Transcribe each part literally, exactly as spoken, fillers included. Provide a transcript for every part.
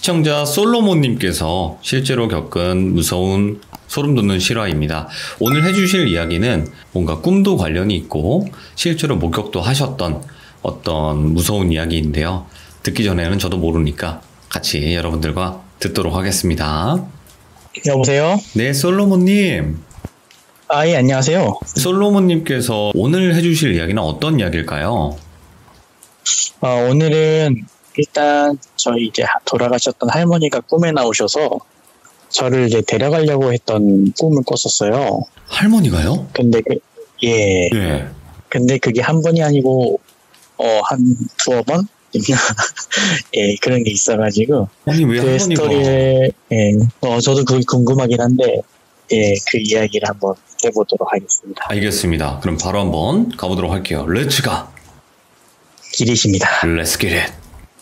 시청자 솔로몬님께서 실제로 겪은 무서운 소름 돋는 실화입니다. 오늘 해주실 이야기는 뭔가 꿈도 관련이 있고 실제로 목격도 하셨던 어떤 무서운 이야기인데요. 듣기 전에는 저도 모르니까 같이 여러분들과 듣도록 하겠습니다. 여보세요? 네, 솔로몬님. 아, 예, 안녕하세요. 솔로몬님께서 오늘 해주실 이야기는 어떤 이야기일까요? 어, 오늘은 일단 저희 이제 돌아가셨던 할머니가 꿈에 나오셔서 저를 이제 데려가려고 했던 꿈을 꿨었어요. 할머니가요? 근데 그, 예. 네. 근데 그게 한 번이 아니고 어, 한 두어 번? 예, 그런 게 있어가지고. 아니, 왜 그 할머니가? 스토리에, 예, 어, 저도 그게 궁금하긴 한데, 예, 그 이야기를 한번 해보도록 하겠습니다. 알겠습니다. 그럼 바로 한번 가보도록 할게요. 렛츠 가! 기리십니다. Let's get it!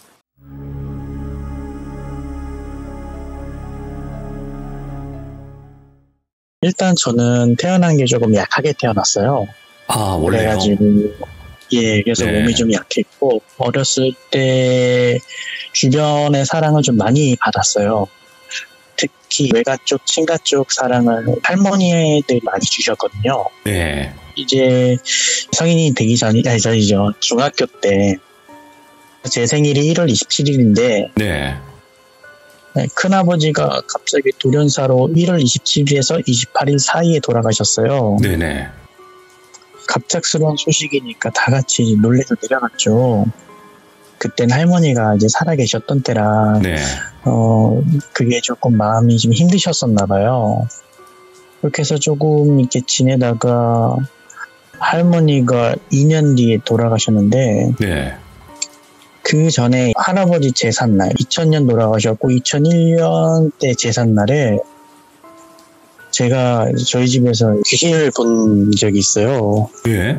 일단 저는 태어난 게 조금 약하게 태어났어요. 아, 원래요? 그래가지고, 예, 그래서 네. 몸이 좀 약했고, 어렸을 때 주변의 사랑을 좀 많이 받았어요. 특히 외가 쪽, 친가 쪽 사랑을 할머니들 많이 주셨거든요. 네. 이제 성인이 되기 전이, 아니, 전이죠. 중학교 때, 제 생일이 일월 이십칠일인데, 네. 큰아버지가 갑자기 돌연사로 일월 이십칠일에서 이십팔일 사이에 돌아가셨어요. 네네. 갑작스러운 소식이니까 다 같이 놀래서 내려갔죠. 그땐 할머니가 이제 살아계셨던 때라, 네. 어, 그게 조금 마음이 좀 힘드셨었나 봐요. 그렇게 해서 조금 이렇게 지내다가 할머니가 이 년 뒤에 돌아가셨는데, 네. 그 전에 할아버지 제삿날, 이천 년 돌아가셨고, 이천일 년 때 제삿날에 제가 저희 집에서 귀신을 본 적이 있어요. 예.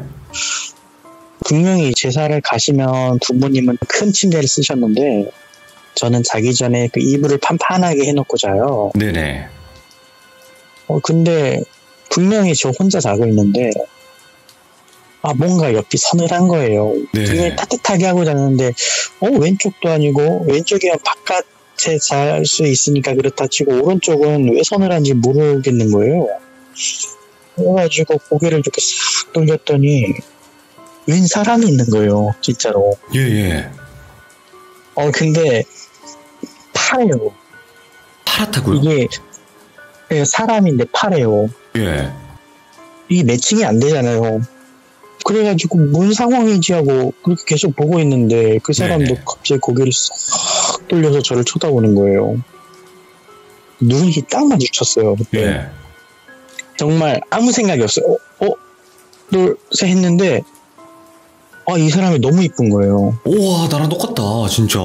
분명히 제사를 가시면 부모님은 큰 침대를 쓰셨는데, 저는 자기 전에 그 이불을 판판하게 해놓고 자요. 네네. 어, 근데 분명히 저 혼자 자고 있는데, 아, 뭔가 옆이 서늘한 거예요. 네. 분명히 따뜻하게 하고 자는데, 어, 왼쪽도 아니고, 왼쪽이면 바깥에 잘 수 있으니까 그렇다 치고, 오른쪽은 왜 서늘한지 모르겠는 거예요. 그래가지고 고개를 이렇게 싹 돌렸더니, 웬 사람이 있는 거예요, 진짜로. 예, 예. 어, 근데, 파래요. 파랗다고요? 이게, 예, 사람인데 파래요. 예. 이게 매칭이 안 되잖아요. 그래가지고 뭔 상황이지 하고 그렇게 계속 보고 있는데 그 사람도 네네. 갑자기 고개를 싹 돌려서 저를 쳐다보는 거예요. 눈이 딱 마주쳤어요. 그때. 예. 정말 아무 생각이 없어요. 어? 어? 놀세 했는데 아, 이 사람이 너무 이쁜 거예요. 우와, 나랑 똑같다, 진짜.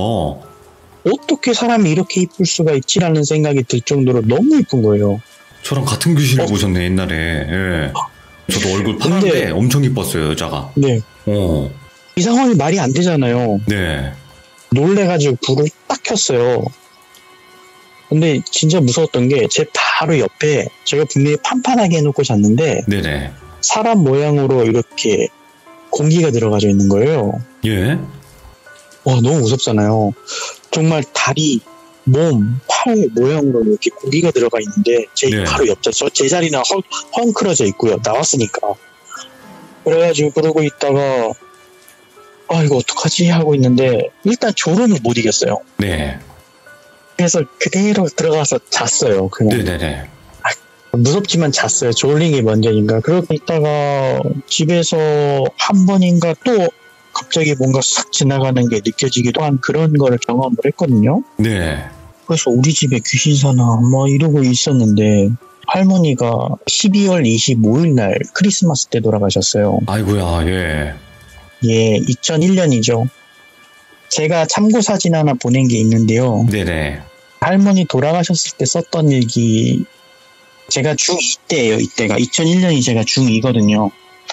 어떻게 사람이 이렇게 이쁠 수가 있지라는 생각이 들 정도로 너무 이쁜 거예요. 저랑 같은 귀신을 어? 보셨네, 옛날에. 예. 저도 얼굴 파란데 근데- 엄청 이뻤어요, 여자가. 네. 어. 이 상황이 말이 안 되잖아요. 네. 놀래가지고 불을 딱 켰어요. 근데 진짜 무서웠던 게 제 바로 옆에 제가 분명히 판판하게 해놓고 잤는데 네네. 사람 모양으로 이렇게 공기가 들어가져 있는 거예요. 예. 와, 너무 무섭잖아요. 정말 다리, 몸, 팔 모양으로 이렇게 고기가 들어가 있는데 제 네. 바로 옆자 저 제 자리는 헝, 헝클어져 있고요. 나왔으니까. 그래가지고 그러고 있다가 아, 이거 어떡하지 하고 있는데 일단 졸음을 못 이겼어요. 네. 그래서 그대로 들어가서 잤어요. 그냥 네네네. 무섭지만 잤어요. 졸린 게 먼저인가. 그러고 있다가 집에서 한 번인가 또 갑자기 뭔가 싹 지나가는 게 느껴지기도 한 그런 거를 경험을 했거든요. 네. 그래서 우리 집에 귀신 사나 뭐 이러고 있었는데 할머니가 십이월 이십오일 날 크리스마스 때 돌아가셨어요. 아이고야, 예. 예, 이천일 년이죠. 제가 참고 사진 하나 보낸 게 있는데요. 네네. 할머니 돌아가셨을 때 썼던 일기, 제가 중이 때예요. 이때가 이천일 년이 제가 중이거든요.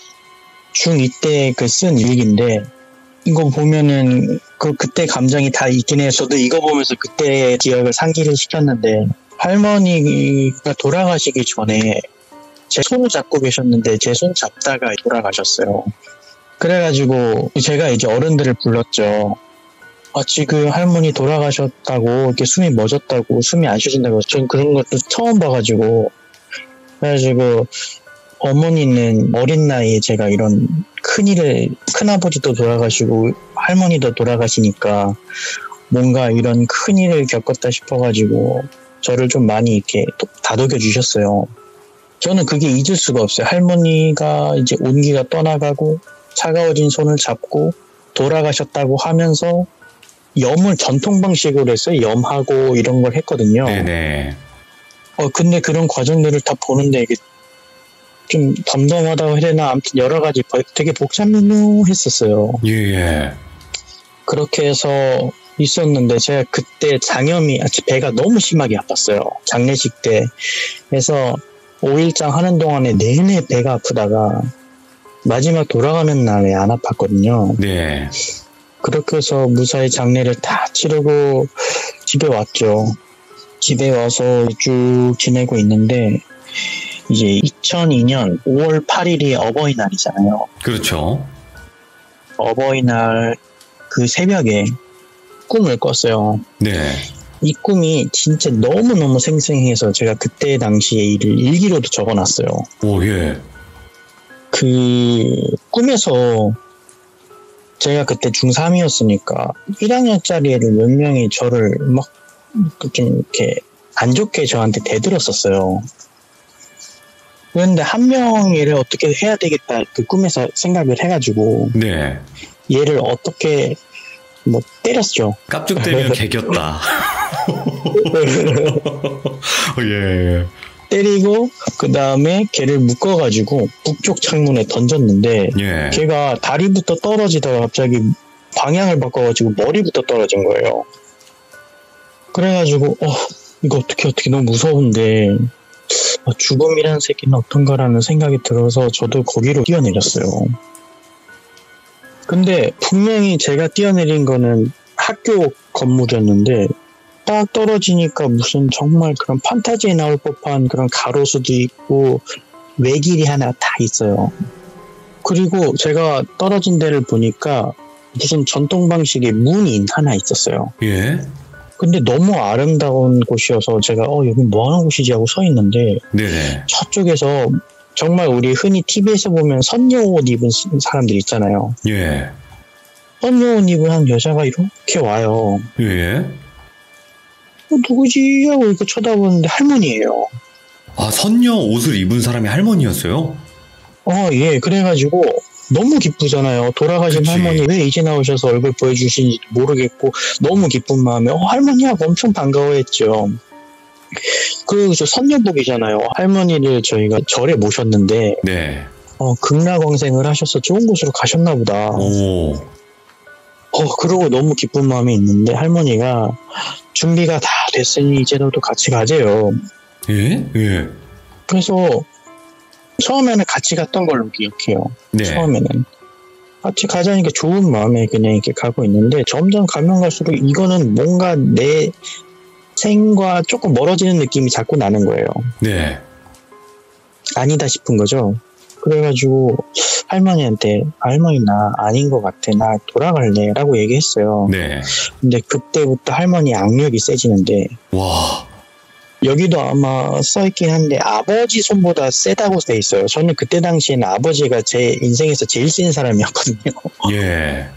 중이 때 그 쓴 일기인데 이거 보면은 그 그때 감정이 다 있긴 해요. 저도 이거 보면서 그때 기억을 상기를 시켰는데 할머니가 돌아가시기 전에 제 손을 잡고 계셨는데 제 손 잡다가 돌아가셨어요. 그래가지고 제가 이제 어른들을 불렀죠. 아, 지금 할머니 돌아가셨다고, 이렇게 숨이 멎었다고, 숨이 안 쉬어진다고, 전 그런 것도 처음 봐가지고, 그래가지고, 어머니는 어린 나이에 제가 이런 큰일을, 큰아버지도 돌아가시고, 할머니도 돌아가시니까, 뭔가 이런 큰일을 겪었다 싶어가지고, 저를 좀 많이 이렇게 다독여 주셨어요. 저는 그게 잊을 수가 없어요. 할머니가 이제 온기가 떠나가고, 차가워진 손을 잡고, 돌아가셨다고 하면서, 염을 전통 방식으로 해서 염하고 이런 걸 했거든요. 네네. 어, 근데 그런 과정들을 다 보는데 이게 좀 덤덤하다고 해야 되나? 아무튼 여러 가지 되게 복잡했었어요. 예. 그렇게 해서 있었는데 제가 그때 장염이, 배가 너무 심하게 아팠어요. 장례식 때. 그래서 오 일장 하는 동안에 내내 배가 아프다가 마지막 돌아가는 날에 안 아팠거든요. 네. 그렇게 해서 무사히 장례를 다 치르고 집에 왔죠. 집에 와서 쭉 지내고 있는데 이제 이천이년 오월 팔일이 어버이날이잖아요. 그렇죠. 어버이날 그 새벽에 꿈을 꿨어요. 네. 이 꿈이 진짜 너무너무 생생해서 제가 그때 당시에 이를 일기로도 적어놨어요. 오, 예. 그 꿈에서 제가 그때 중삼이었으니까 일 학년짜리 애들 몇 명이 저를 막 좀 이렇게 안 좋게 저한테 대들었었어요. 그런데 한 명을 어떻게 해야 되겠다 그 꿈에서 생각을 해가지고 네. 얘를 어떻게 뭐 때렸죠. 깝죽대면 개겼다. 예. 때리고 그 다음에 걔를 묶어가지고 북쪽 창문에 던졌는데 예. 걔가 다리부터 떨어지다가 갑자기 방향을 바꿔가지고 머리부터 떨어진 거예요. 그래가지고 어 이거 어떻게 어떻게 너무 무서운데 어, 죽음이라는 새끼는 어떤가라는 생각이 들어서 저도 거기로 뛰어내렸어요. 근데 분명히 제가 뛰어내린 거는 학교 건물이었는데 딱 떨어지니까 무슨 정말 그런 판타지에 나올 법한 그런 가로수도 있고 외길이 하나 다 있어요. 그리고 제가 떨어진 데를 보니까 무슨 전통 방식의 문이 하나 있었어요. 예. 근데 너무 아름다운 곳이어서 제가 어 여기 뭐 하는 곳이지 하고 서 있는데 네네. 저쪽에서 정말 우리 흔히 티비에서 보면 선녀 옷 입은 사람들 있잖아요. 예. 선녀 옷 입은 한 여자가 이렇게 와요. 예. 어, 누구지? 하고 이렇게 쳐다보는데 할머니예요. 아, 선녀 옷을 입은 사람이 할머니였어요? 어, 예. 그래가지고 너무 기쁘잖아요. 돌아가신 그치. 할머니 왜 이제 나오셔서 얼굴 보여주신지 모르겠고 너무 기쁜 마음에 어, 할머니하고 엄청 반가워했죠. 그리고 저 선녀복이잖아요. 할머니를 저희가 절에 모셨는데 네. 어, 극락왕생을 하셔서 좋은 곳으로 가셨나 보다. 오. 어, 그러고 너무 기쁜 마음이 있는데 할머니가 준비가 다 됐으니 이제 너도 같이 가재요. 예? 예. 그래서 처음에는 같이 갔던 걸로 기억해요. 네. 처음에는. 같이 가자니까 좋은 마음에 그냥 이렇게 가고 있는데 점점 가면 갈수록 이거는 뭔가 내 생과 조금 멀어지는 느낌이 자꾸 나는 거예요. 네. 아니다 싶은 거죠. 그래가지고 할머니한테 할머니 나 아닌 것 같아. 나 돌아갈래 라고 얘기했어요. 네. 근데 그때부터 할머니 악력이 세지는데 와. 여기도 아마 써있긴 한데 아버지 손보다 세다고 돼 있어요. 저는 그때 당시에는 아버지가 제 인생에서 제일 센 사람이었거든요. 예.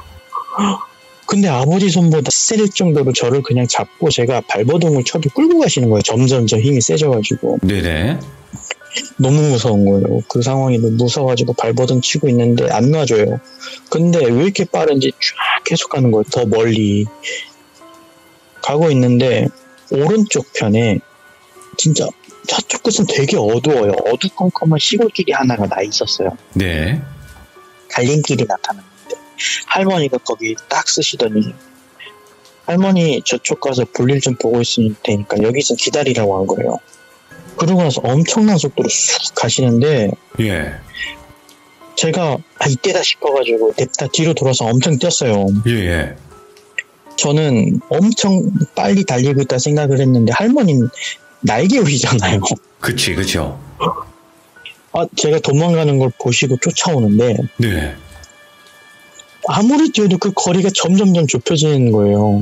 근데 아버지 손보다 셀 정도로 저를 그냥 잡고 제가 발버둥을 쳐도 끌고 가시는 거예요. 점점 힘이 세져가지고. 네네. 너무 무서운 거예요. 그 상황이 너무 무서워가지고 발버둥 치고 있는데 안 놔줘요. 근데 왜 이렇게 빠른지 쫙 계속 가는 거예요. 더 멀리 가고 있는데 오른쪽 편에 진짜 저쪽 끝은 되게 어두워요. 어두컴컴한 시골길이 하나가 나 있었어요. 네. 갈림길이 나타났는데 할머니가 거기 딱 쓰시더니 할머니 저쪽 가서 볼일 좀 보고 있을 테니까 여기서 기다리라고 한 거예요. 그러고 나서 엄청난 속도로 쑥 가시는데 예. 제가 아 이때다 싶어가지고 냅다 뒤로 돌아서 엄청 뛰었어요. 예. 예. 저는 엄청 빨리 달리고 있다 생각을 했는데 할머니는 날개옷이잖아요. 그치, 그쵸. 아, 제가 도망가는 걸 보시고 쫓아오는데 네. 아무리 뛰어도 그 거리가 점점점 좁혀지는 거예요.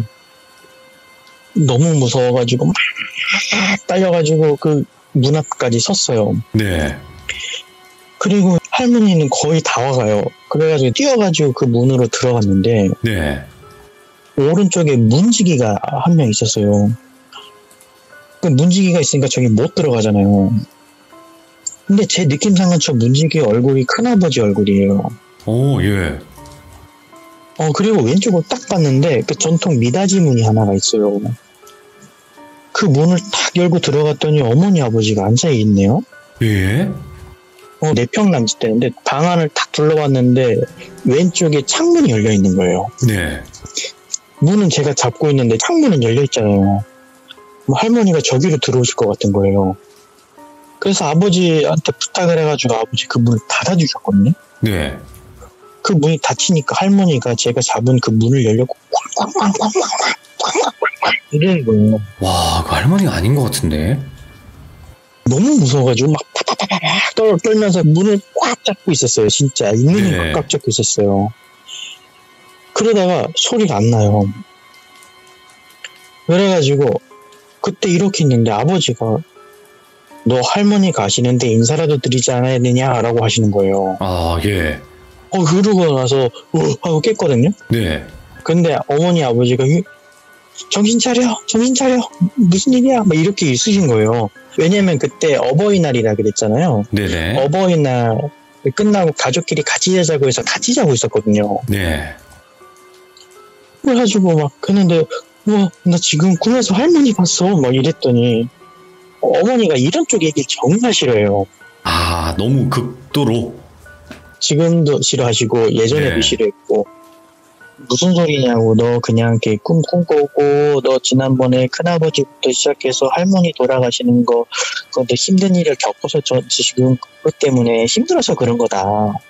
너무 무서워가지고 막 딸려가지고 그 문 앞까지 섰어요. 네. 그리고 할머니는 거의 다 와가요. 그래가지고 뛰어가지고 그 문으로 들어갔는데 네. 오른쪽에 문지기가 한 명 있었어요. 그 문지기가 있으니까 저기 못 들어가잖아요. 근데 제 느낌상은 저 문지기 얼굴이 큰아버지 얼굴이에요. 오, 예. 어, 그리고 왼쪽을 딱 봤는데 그 전통 미닫이 문이 하나가 있어요. 그 문을 딱 열고 들어갔더니 어머니 아버지가 앉아있네요. 예? 어, 네 평 남짓되는데 방 안을 딱 둘러봤는데 왼쪽에 창문이 열려있는 거예요. 네. 문은 제가 잡고 있는데 창문은 열려있잖아요. 뭐 할머니가 저기로 들어오실 것 같은 거예요. 그래서 아버지한테 부탁을 해가지고 아버지 그 문을 닫아주셨거든요. 네. 그 문이 닫히니까 할머니가 제가 잡은 그 문을 열려고 꽝꽝꽝꽝꽝꽝꽝꽝 이러는 거예요. 와, 그 할머니가 아닌 것 같은데. 너무 무서워가지고 막 파파파파팍 떨, 떨면서 문을 꽉 잡고 있었어요. 진짜 있는 힘 네. 꽉 잡고 있었어요. 그러다가 소리가 안 나요. 그래가지고 그때 이렇게 있는데 아버지가 너 할머니 가시는데 인사라도 드리지 않아야 되냐라고 하시는 거예요. 아, 예. 어 그러고 나서 어 하고 깼거든요. 네. 근데 어머니 아버지가 이- 정신 차려 정신 차려 무슨 일이야 막 이렇게 있으신 거예요. 왜냐면 그때 어버이날이라 그랬잖아요. 네네. 어버이날 끝나고 가족끼리 같이 자자고 해서 같이 자고 있었거든요. 네. 그래가지고 막 했는데 와 나 지금 꿈에서 할머니 봤어 막 이랬더니 어머니가 이런 쪽 얘기를 정말 싫어해요. 아, 너무 극도로. 지금도 싫어하시고 예전에도 네. 싫어했고 무슨 소리냐고 너 그냥 이렇게 꿈 꿈꾸고 너 지난번에 큰아버지부터 시작해서 할머니 돌아가시는 거 그거 너 힘든 일을 겪어서 저 지금 그것 때문에 힘들어서 그런 거다.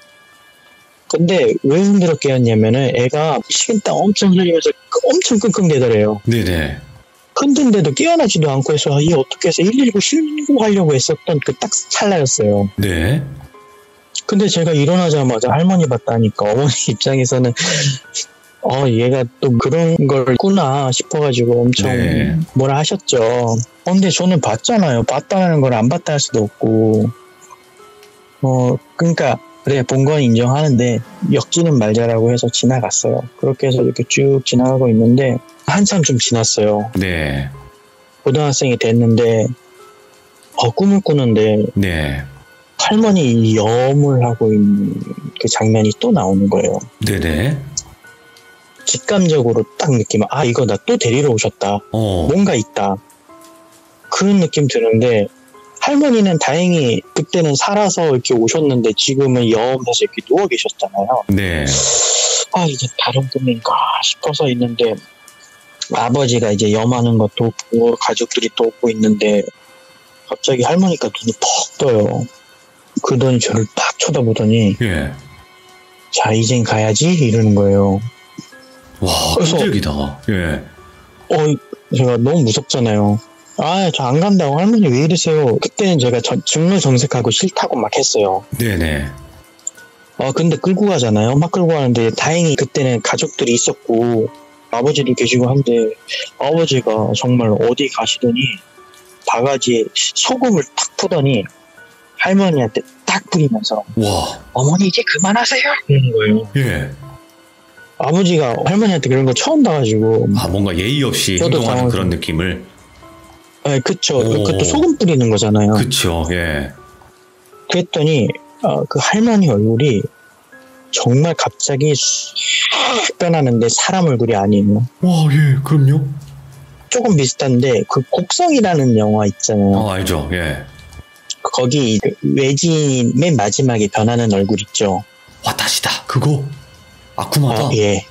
근데 왜 힘들어 깨었냐면은 애가 식은땀 엄청 흘리면서 엄청 끙끙대더래요. 네네. 흔든데도 깨어나지도 않고 해서 아, 얘 어떻게 해서 일일구 신고하려고 했었던 그 딱 찰나였어요. 네. 근데 제가 일어나자마자 할머니 봤다니까 어머니 입장에서는 어 얘가 또 그런 걸 꾸나 싶어가지고 엄청 네. 뭐라 하셨죠. 어, 근데 저는 봤잖아요. 봤다는 걸 안 봤다 할 수도 없고 어 그러니까 그래 본 건 인정하는데 엮지는 말자라고 해서 지나갔어요. 그렇게 해서 이렇게 쭉 지나가고 있는데 한참 좀 지났어요. 네. 고등학생이 됐는데 어 꿈을 꾸는데 네. 할머니 염을 하고 있는 그 장면이 또 나오는 거예요. 네네. 직감적으로 딱 느끼면 아 이거 나 또 데리러 오셨다. 어. 뭔가 있다. 그런 느낌 드는데 할머니는 다행히 그때는 살아서 이렇게 오셨는데 지금은 염해서 이렇게 누워 계셨잖아요. 네. 아 이제 다른 꿈인가 싶어서 있는데 아버지가 이제 염하는 것도 보고 가족들이 또 오고 있는데 갑자기 할머니가 눈이 퍽 떠요. 그러더니 저를 딱 쳐다보더니 예. 자 이젠 가야지 이러는 거예요. 와, 그래서- 끈질기다. 예. 어 제가 너무 무섭잖아요. 아 저 안 간다고 할머니 왜 이러세요. 그때는 제가 전, 증노정색하고 싫다고 막 했어요. 네네. 어 근데 끌고 가잖아요. 막 끌고 가는데 다행히 그때는 가족들이 있었고 아버지도 계시고 한데 아버지가 정말 어디 가시더니 바가지에 소금을 탁 푸더니 할머니한테 딱 뿌리면서 와. 어머니 이제 그만하세요 이러는 거예요. 예. 아버지가 할머니한테 그런 거 처음 봐가지고 아, 뭔가 예의 없이 저도 행동하는 당황해서- 그런 느낌을. 네, 그쵸. 오. 그것도 소금 뿌리는 거잖아요. 그쵸. 예. 그랬더니 어, 그 할머니 얼굴이 정말 갑자기 쑥 변하는데 사람 얼굴이 아니에요. 와, 예. 그럼요. 조금 비슷한데 그 곡성이라는 영화 있잖아요. 어, 알죠. 예. 거기 그 외지인 맨 마지막에 변하는 얼굴 있죠. 와타시다. 그거. 아쿠마다. 어, 예.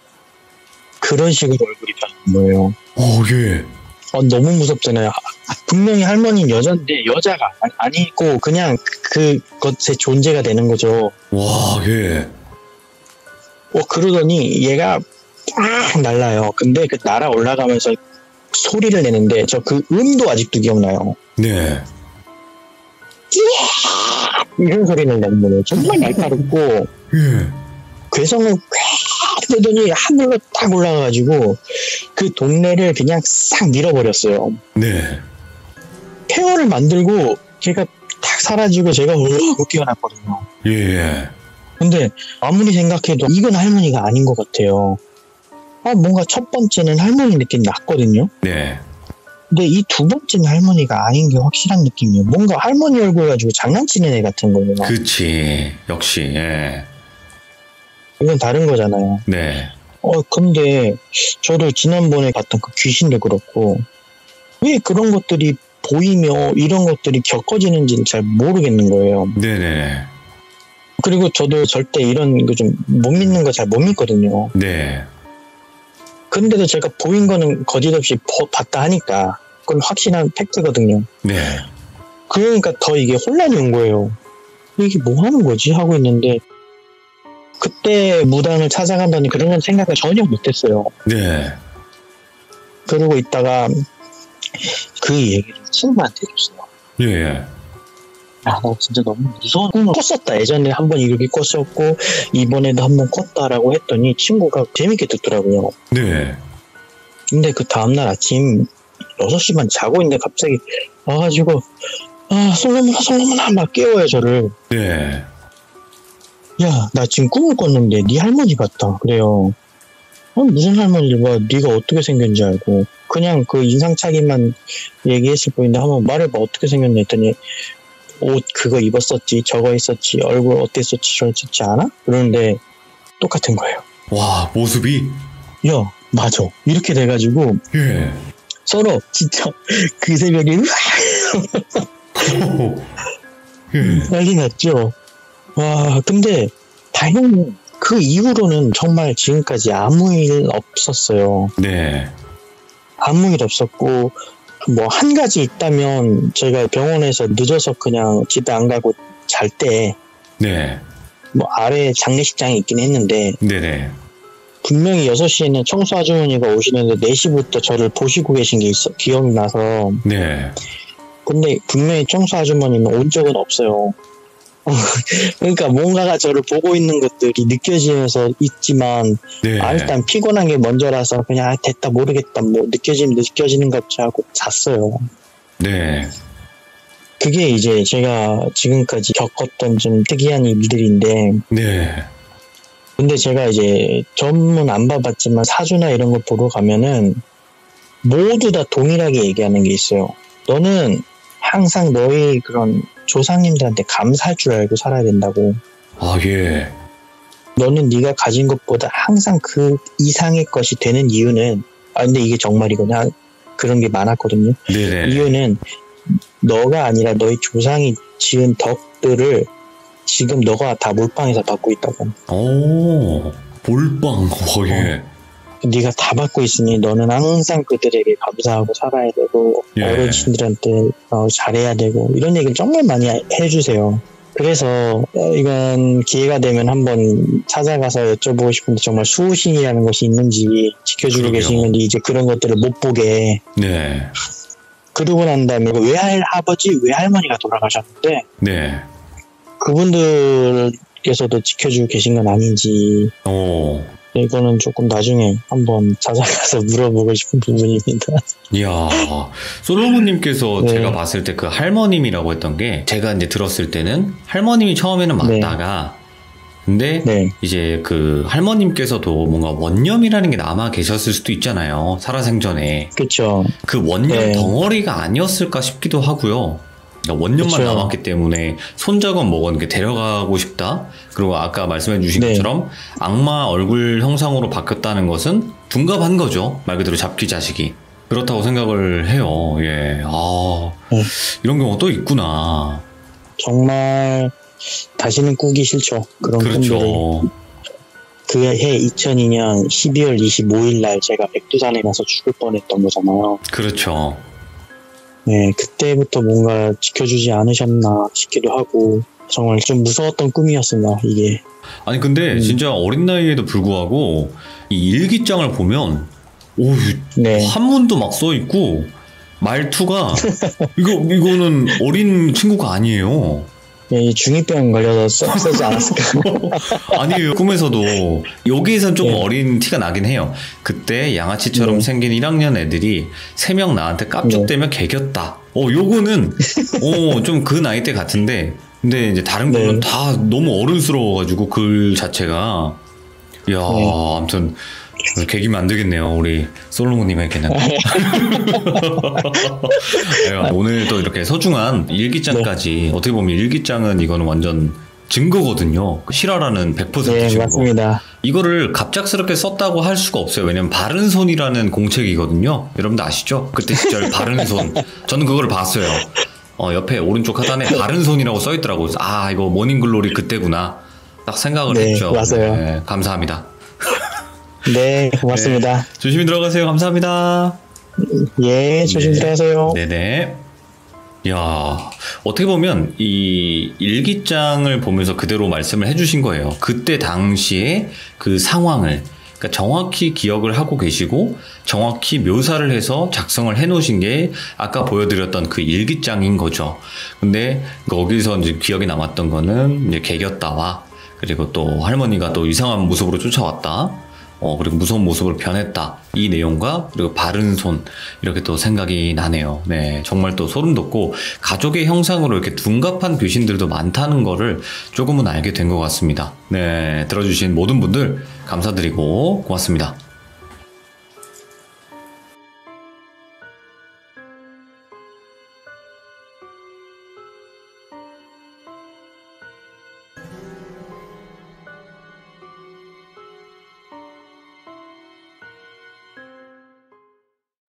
그런 식으로 얼굴이 변하는 거예요. 어, 예. 어, 너무 무섭잖아요. 분명히 할머니는 여잔데 여자가 아니- 아니고 그냥 그 것의 존재가 되는 거죠. 와, 예. 어, 그러더니 얘가 쫙 날라요. 근데 그 날아 올라가면서 소리를 내는데 저 그 음도 아직도 기억나요. 네. 이런 소리를 내는 거예요. 정말 날카롭고 예. 괴성을 꽤 이렇게 되더니 하늘로 딱 올라가가지고 그 동네를 그냥 싹 밀어버렸어요. 네. 폐허를 만들고 걔가 탁 사라지고 제가 울고 깨어났거든요. 예. 근데 아무리 생각해도 이건 할머니가 아닌 것 같아요. 아, 뭔가 첫 번째는 할머니 느낌이 났거든요. 네. 근데 이 두 번째는 할머니가 아닌 게 확실한 느낌이에요. 뭔가 할머니 얼굴 가지고 장난치는 애 같은 거예요. 그치. 역시, 예. 이건 다른 거잖아요. 네. 어, 근데 저도 지난번에 봤던 그 귀신도 그렇고 왜 그런 것들이 보이며 이런 것들이 겪어지는지는 잘 모르겠는 거예요. 네네. 그리고 저도 절대 이런 거 좀 못 믿는 거 잘 못 믿거든요. 네. 근데도 제가 보인 거는 거짓없이 보, 봤다 하니까 그건 확실한 팩트거든요. 네. 그러니까 더 이게 혼란이 온 거예요. 이게 뭐 하는 거지? 하고 있는데 그때 무당을 찾아간다는 그런 생각을 전혀 못했어요. 네. 그러고 있다가 그 얘기를 친구한테 해줬어요. 예. 아, 나 진짜 너무 무서운 꿈을 꿨었다. 예전에 한번 이렇게 꿨었고 이번에도 한번 꿨다라고 했더니 친구가 재밌게 듣더라고요. 네. 근데 그 다음날 아침 여섯 시만 자고 있는데 갑자기 와가지고 아 솔로몬아 솔로몬아 막 깨워요 저를. 네. 야, 나 지금 꿈을 꿨는데 네 할머니 같다. 그래요. 어, 무슨 할머니를 봐. 네가 어떻게 생겼는지 알고 그냥 그 인상착의만 얘기했을 뿐인데 한번 말해봐 어떻게 생겼냐 했더니 옷 그거 입었었지 저거 했었지 얼굴 어땠었지 저랬었지 않아? 그러는데 똑같은 거예요. 와, 모습이? 야, 맞아. 이렇게 돼가지고 예. 서로 진짜 그 새벽에 예. 난리 났죠. 와, 근데 다행히 그 이후로는 정말 지금까지 아무 일 없었어요. 네. 아무 일 없었고 뭐 한 가지 있다면 제가 병원에서 늦어서 그냥 집에 안 가고 잘 때 네. 뭐 아래 장례식장이 있긴 했는데 네네. 분명히 여섯 시에는 청소 아주머니가 오시는데 네 시부터 저를 보시고 계신 게 있어 기억이 나서. 네. 근데 분명히 청소 아주머니는 온 적은 없어요. 그러니까 뭔가가 저를 보고 있는 것들이 느껴지면서 있지만 네. 아 일단 피곤한 게 먼저라서 그냥 아, 됐다 모르겠다 뭐 느껴지면 느껴지는 것 같이 하고 잤어요. 네. 그게 이제 제가 지금까지 겪었던 좀 특이한 일들인데 네. 근데 제가 이제 전문 안 봐봤지만 사주나 이런 거 보러 가면은 모두 다 동일하게 얘기하는 게 있어요. 너는 항상 너의 그런 조상님들한테 감사할 줄 알고 살아야 된다고. 아, 예. 너는 네가 가진 것보다 항상 그 이상의 것이 되는 이유는 아 근데 이게 정말이거나 그런 게 많았거든요. 네네. 이유는 너가 아니라 너의 조상이 지은 덕들을 지금 너가 다 몰빵해서 받고 있다고. 오, 몰빵. 어, 예. 네가 다 받고 있으니 너는 항상 그들에게 감사하고 살아야 되고 예. 어르신들한테 어, 잘해야 되고 이런 얘기를 정말 많이 해주세요. 그래서 이건 기회가 되면 한번 찾아가서 여쭤보고 싶은데 정말 수호신이라는 것이 있는지 지켜주고 그러게요. 계신 건지 이제 그런 것들을 못 보게. 네. 그러고 난 다음에 외할아버지 외할머니가 돌아가셨는데 네. 그분들께서도 지켜주고 계신 건 아닌지 오. 이거는 조금 나중에 한번 찾아가서 물어보고 싶은 부분입니다. 이야, 솔로몬님께서 네. 제가 봤을 때 그 할머님이라고 했던 게 제가 이제 들었을 때는 할머님이 처음에는 네. 맞다가 근데 네. 이제 그 할머님께서도 뭔가 원념이라는 게 남아 계셨을 수도 있잖아요. 살아생전에. 그쵸. 그 원념 네. 덩어리가 아니었을까 싶기도 하고요. 그러니까 원념만 그쵸. 남았기 때문에 손자건 뭐건 이렇게 데려가고 싶다. 그리고 아까 말씀해 주신 네. 것처럼 악마 얼굴 형상으로 바뀌었다는 것은 둔갑한 거죠. 말 그대로 잡기 자식이. 그렇다고 생각을 해요. 예. 아, 네. 이런 경우가 또 있구나. 정말 다시는 꾸기 싫죠. 그런 꿈들을. 그렇죠. 그 해 이천이 년 십이월 이십오일 날 제가 백두산에 가서 죽을 뻔했던 거잖아요. 그렇죠. 네, 그때부터 뭔가 지켜주지 않으셨나 싶기도 하고 정말 좀 무서웠던 꿈이었습니다. 이게. 아니 근데 음. 진짜 어린 나이에도 불구하고 이 일기장을 보면 오, 네. 한문도 막 써 있고 말투가 이거 이거는 어린 친구가 아니에요. 예, 중이병 걸려서 써, 쓰지 않았을까. 아니에요. 꿈에서도 여기에선 조금 네. 어린 티가 나긴 해요. 그때 양아치처럼 네. 생긴 일 학년 애들이 세 명 나한테 깝죽대며 개겼다. 어, 요거는 어, 좀 그 나이 때 같은데 근데 이제 다른 네. 거는 다 너무 어른스러워가지고 글 자체가 이야, 네. 아무튼 개기면 안 되겠네요. 우리 솔로몬님에게는. 네, 오늘 또 이렇게 소중한 일기장까지 어떻게 보면 일기장은 이거는 완전 증거거든요. 실화라는 백 퍼센트 네, 증거. 맞습니다. 이거를 갑작스럽게 썼다고 할 수가 없어요. 왜냐면 바른손이라는 공책이거든요. 여러분들 아시죠? 그때 시절 바른손. 저는 그거를 봤어요. 어, 옆에 오른쪽 하단에 바른손이라고 써있더라고요. 그래서 아, 이거 모닝글로리 그때구나. 딱 생각을 네, 했죠. 맞아요. 네, 감사합니다. 네, 고맙습니다. 네, 조심히 들어가세요. 감사합니다. 예, 조심 네. 들어가세요. 네네. 야, 어떻게 보면 이 일기장을 보면서 그대로 말씀을 해주신 거예요. 그때 당시에 그 상황을 그러니까 정확히 기억을 하고 계시고 정확히 묘사를 해서 작성을 해놓으신 게 아까 보여드렸던 그 일기장인 거죠. 근데 거기서 이제 기억이 남았던 거는 이제 개겼다와 그리고 또 할머니가 또 이상한 모습으로 쫓아왔다. 어, 그리고 무서운 모습으로 변했다. 이 내용과, 그리고 바른 손, 이렇게 또 생각이 나네요. 네. 정말 또 소름 돋고, 가족의 형상으로 이렇게 둔갑한 귀신들도 많다는 거를 조금은 알게 된 것 같습니다. 네. 들어주신 모든 분들 감사드리고, 고맙습니다.